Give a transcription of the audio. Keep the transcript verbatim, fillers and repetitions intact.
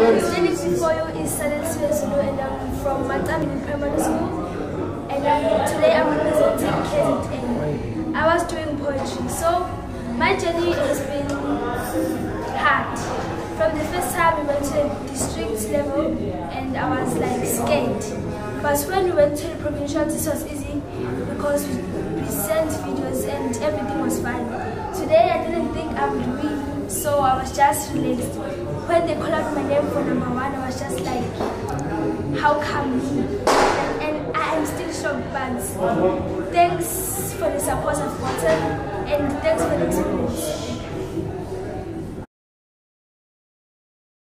Standing before you is Sanelisiwe Zulu, and I'm from Matami Primary School. And um, today I'm representing K Z N. I was doing poetry, so my journey has been hard. From the first time we went to the district level, and I was like scared. But when we went to the provincial, this was easy because we, we sent videos and everything was fine. Today I didn't think I would win, so I was just relaxed. When they called out my name for number one, I was just like, how come me? And, and I am still shocked, but thanks for the support I've gotten and thanks for the experience.